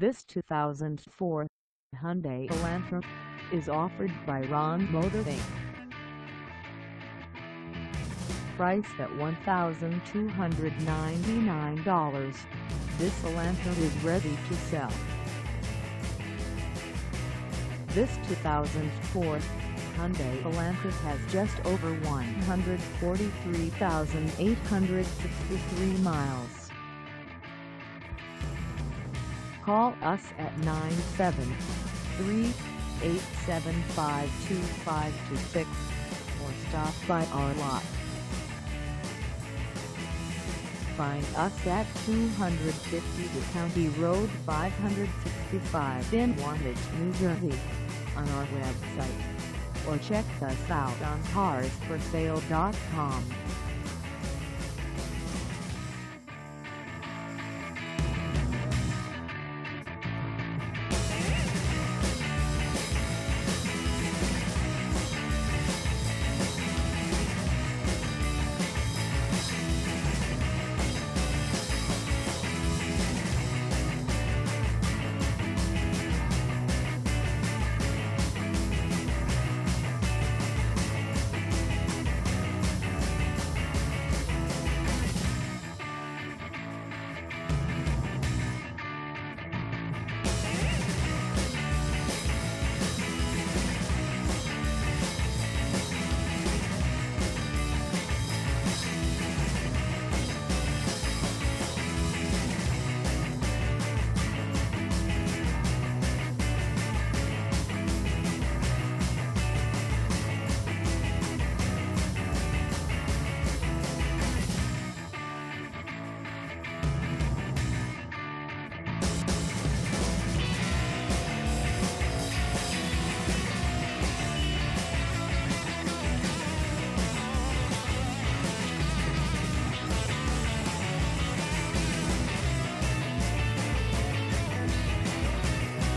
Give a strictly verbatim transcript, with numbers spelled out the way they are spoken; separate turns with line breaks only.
This two thousand four Hyundai Elantra is offered by Ron Motor Incorporated. Priced at one thousand two hundred ninety-nine dollars, this Elantra is ready to sell. This two thousand four Hyundai Elantra has just over one hundred forty-three thousand eight hundred sixty-three miles. Call us at nine seven three, eight seven five, two five two six or stop by our lot. Find us at two fifty County Road five sixty-five in Wantage, New Jersey, on our website, or check us out on cars for sale dot com.